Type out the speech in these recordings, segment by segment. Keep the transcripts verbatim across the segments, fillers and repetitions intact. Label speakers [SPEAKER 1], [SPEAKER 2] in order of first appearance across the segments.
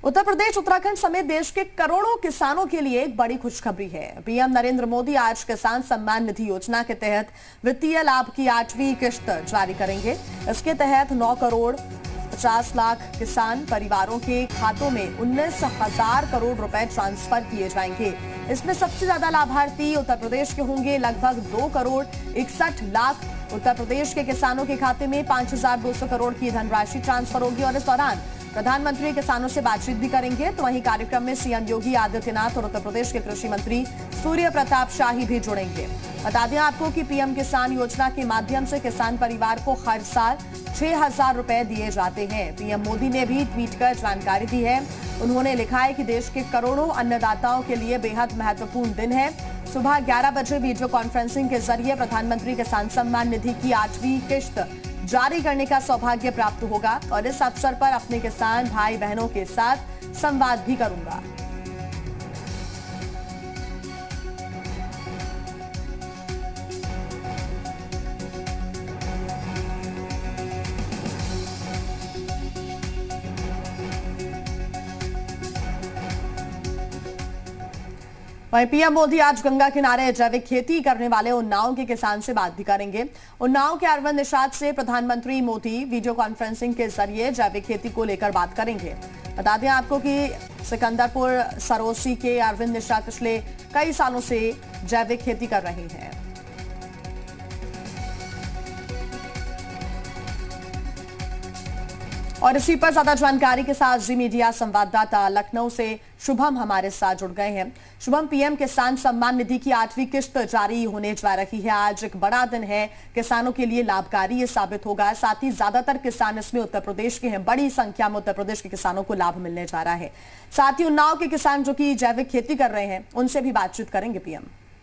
[SPEAKER 1] उत्तर प्रदेश, उत्तराखंड समेत देश के करोड़ों किसानों के लिए एक बड़ी खुशखबरी है। पीएम नरेंद्र मोदी आज किसान सम्मान निधि योजना के तहत वित्तीय लाभ की आठवीं किश्त जारी करेंगे। इसके तहत नौ करोड़ पचास लाख किसान परिवारों के खातों में उन्नीस हजार करोड़ रुपए ट्रांसफर किए जाएंगे। इसमें सबसे ज्यादा लाभार्थी उत्तर प्रदेश के होंगे। लगभग दो करोड़ इकसठ लाख उत्तर प्रदेश के किसानों के खाते में पांच हजार दो सौ करोड़ की धनराशि ट्रांसफर होगी और इस दौरान प्रधानमंत्री किसानों से बातचीत भी करेंगे। तो वहीं कार्यक्रम में सीएम योगी आदित्यनाथ और उत्तर प्रदेश के कृषि मंत्री सूर्य प्रताप शाही भी जुड़ेंगे। बता दें आपको कि पीएम किसान योजना के माध्यम से किसान परिवार को हर साल छह हजार रुपए दिए जाते हैं। पीएम मोदी ने भी ट्वीट कर जानकारी दी है। उन्होंने लिखा है कि देश के करोड़ों अन्नदाताओं के लिए बेहद महत्वपूर्ण दिन है। सुबह ग्यारह बजे वीडियो कॉन्फ्रेंसिंग के जरिए प्रधानमंत्री किसान सम्मान निधि की आठवीं किश्त जारी करने का सौभाग्य प्राप्त होगा और इस अवसर पर अपने किसान भाई बहनों के साथ संवाद भी करूंगा। वहीं पीएम मोदी आज गंगा किनारे जैविक खेती करने वाले उन्नाव के किसान से बात भी करेंगे। उन्नाव के अरविंद निषाद से प्रधानमंत्री मोदी वीडियो कॉन्फ्रेंसिंग के जरिए जैविक खेती को लेकर बात करेंगे। बता दें आपको कि सिकंदरपुर सरोसी के अरविंद निषाद पिछले कई सालों से जैविक खेती कर रहे हैं। और इसी पर ज्यादा जानकारी के साथ जी मीडिया संवाददाता लखनऊ से शुभम हमारे साथ जुड़ गए हैं। शुभम, पीएम किसान सम्मान निधि की आठवीं किश्त जारी होने जा रही है। आज एक बड़ा दिन है, किसानों के लिए लाभकारी ये साबित होगा। साथ ही ज्यादातर किसान इसमें उत्तर प्रदेश के हैं। बड़ी संख्या में उत्तर प्रदेश के किसानों को लाभ मिलने जा रहा है। साथ ही उन्नाव के किसान जो कि जैविक खेती कर रहे हैं, उनसे भी बातचीत करेंगे पीएम।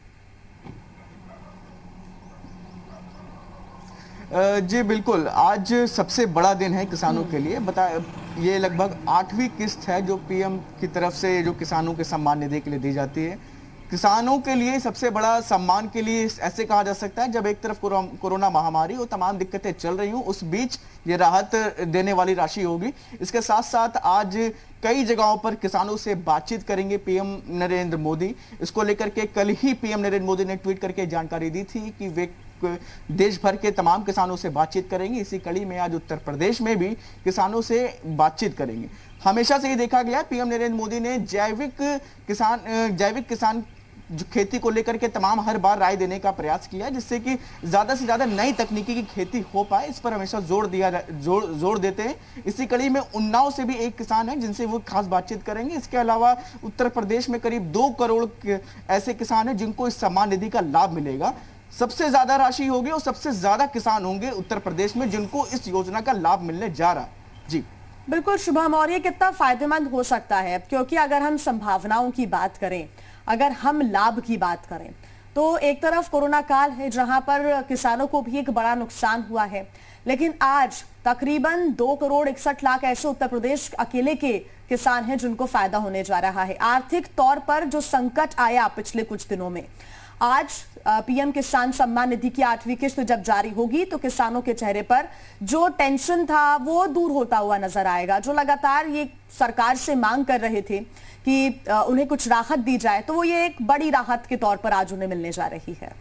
[SPEAKER 2] जी बिल्कुल, आज सबसे बड़ा दिन है किसानों के लिए। बता ये लगभग आठवीं किस्त है जो पीएम की तरफ से जो किसानों के सम्मान निधि के लिए दी जाती है। किसानों के लिए सबसे बड़ा सम्मान के लिए ऐसे कहा जा सकता है, जब एक तरफ कोरोना महामारी और तमाम दिक्कतें चल रही हूँ, उस बीच ये राहत देने वाली राशि होगी। इसके साथ साथ आज कई जगहों पर किसानों से बातचीत करेंगे पीएम नरेंद्र मोदी। इसको लेकर के कल ही पीएम नरेंद्र मोदी ने ट्वीट करके जानकारी दी थी कि वे देश भर के तमाम किसानों से बातचीत करेंगे। इसी कड़ी में आज उत्तर प्रदेश में भी किसानों से बातचीत करेंगे। हमेशा से ये देखा गया है, पीएम नरेंद्र मोदी ने जैविक किसान जैविक किसान जो खेती को लेकर के तमाम हर बार राय देने का प्रयास किया, जिससे कि ज्यादा से ज्यादा नई तकनीकी की खेती हो पाए, इस पर हमेशा जोर दिया जोर जोर देते हैं। इसी कड़ी में उन्नाव से भी एक किसान है जिनसे वो खास बातचीत करेंगे। इसके अलावा उत्तर प्रदेश में करीब दो करोड़ ऐसे किसान हैं जिनको इस सम्मान निधि का लाभ मिलेगा। सबसे ज्यादा राशि होगी और सबसे ज्यादा किसान होंगे उत्तर प्रदेश में जिनको इस योजना का लाभ मिलने जा रहा है। जी
[SPEAKER 1] बिल्कुल शुभम, और ये कितना फायदेमंद हो सकता है, क्योंकि अगर हम संभावनाओं की बात करें, अगर हम लाभ की बात करें, तो एक तरफ कोरोना काल है जहां पर किसानों को भी एक बड़ा नुकसान हुआ है, लेकिन आज तकरीबन दो करोड़ इकसठ लाख ऐसे उत्तर प्रदेश अकेले के किसान हैं जिनको फायदा होने जा रहा है। आर्थिक तौर पर जो संकट आया पिछले कुछ दिनों में, आज पीएम किसान सम्मान निधि की आठवीं किश्त जब जारी होगी तो किसानों के चेहरे पर जो टेंशन था वो दूर होता हुआ नजर आएगा। जो लगातार ये सरकार से मांग कर रहे थे कि उन्हें कुछ राहत दी जाए, तो वो ये एक बड़ी राहत के तौर पर आज उन्हें मिलने जा रही है।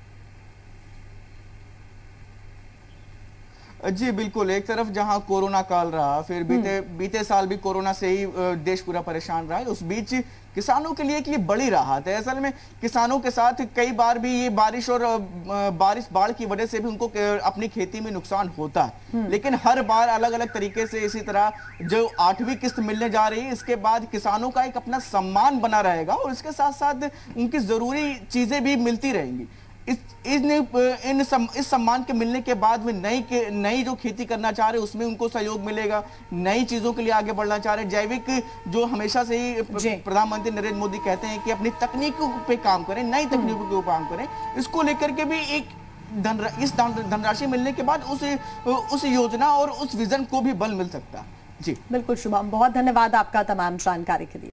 [SPEAKER 2] जी बिल्कुल, एक तरफ जहां कोरोना काल रहा, फिर बीते बीते साल भी कोरोना से ही देश पूरा परेशान रहा है, उस बीच किसानों के लिए ये बड़ी राहत है। असल में किसानों के साथ कई बार भी ये बारिश और बारिश बाढ़ की वजह से भी उनको अपनी खेती में नुकसान होता है, लेकिन हर बार अलग अलग तरीके से इसी तरह जो आठवीं किस्त मिलने जा रही है, इसके बाद किसानों का एक अपना सम्मान बना रहेगा और इसके साथ साथ उनकी जरूरी चीजें भी मिलती रहेंगी। इस इन इन सम, इस सम्मान के मिलने के बाद में नई के नई जो खेती करना चाह रहे हैं उसमें उनको सहयोग मिलेगा। नई चीजों के लिए आगे बढ़ना चाह रहे हैं, जैविक जो हमेशा से ही प्रधानमंत्री नरेंद्र मोदी कहते हैं कि अपनी तकनीकों पे काम करें, नई तकनीकों के ऊपर काम करें, इसको लेकर के भी एक धन इस धनराशि मिलने के बाद उस उस योजना और उस विजन को भी बल मिल सकता है। जी
[SPEAKER 1] बिल्कुल शुभम, बहुत धन्यवाद आपका तमाम जानकारी के लिए।